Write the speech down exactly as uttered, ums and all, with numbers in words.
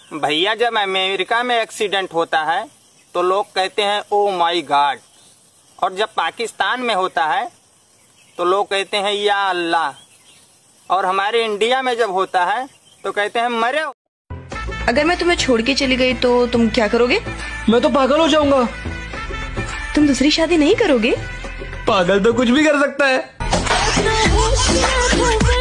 भैया जब अमेरिका में एक्सीडेंट होता है तो लोग कहते हैं ओ माई गॉड, और जब पाकिस्तान में होता है तो लोग कहते हैं या अल्लाह, और हमारे इंडिया में जब होता है तो कहते हैं मरे। अगर मैं तुम्हें छोड़ के चली गई तो तुम क्या करोगे? मैं तो पागल हो जाऊंगा। तुम दूसरी शादी नहीं करोगे? पागल तो कुछ भी कर सकता है।